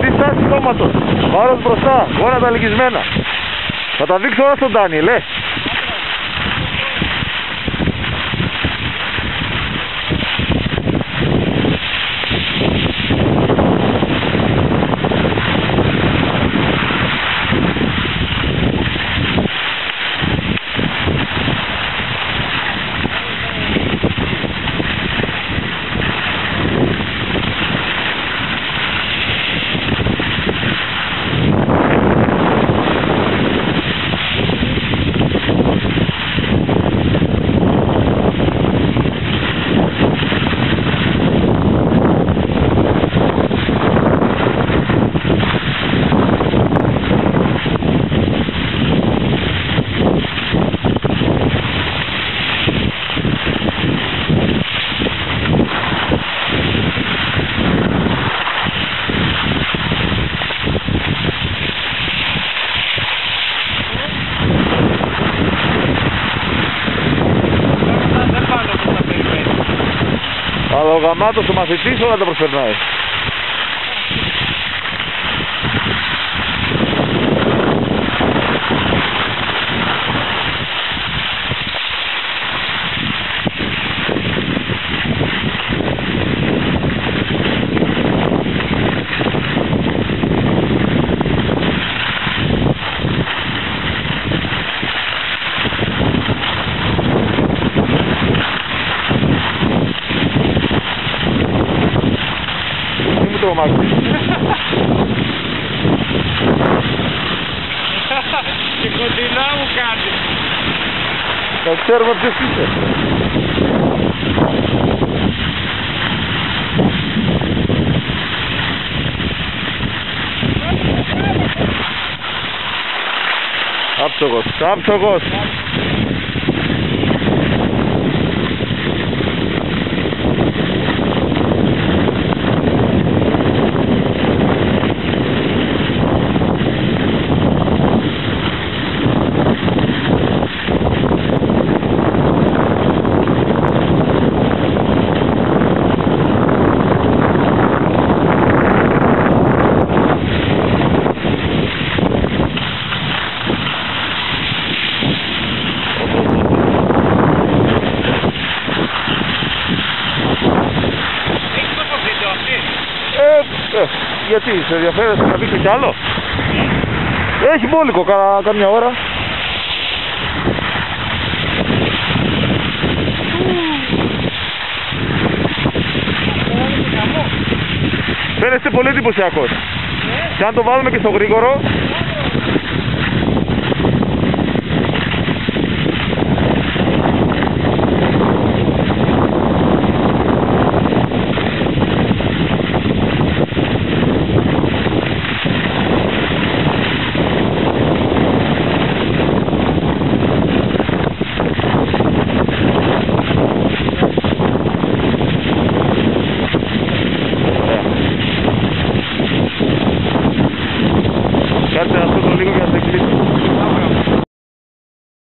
Τι στάση σώματος. Βάρος μπροστά. Γόνατα λυγισμένα. Θα τα δείξω όλα στον Ντάνιελ, αλλά ο γαμάτος ο μαθητής όλα τα προσπερνάει. Το μάτι. Και κοντινά μου κάτι. Θα ξέρουμε ποιος είσαι. Άψογος, άψογος. Γιατί, σε ενδιαφέρεσαι να δείξω κι άλλο. Έχει μπόλικο καμιά ώρα. Φαίνεστε πολύ εντυπωσιακός. Και αν το βάλουμε και στο γρήγορο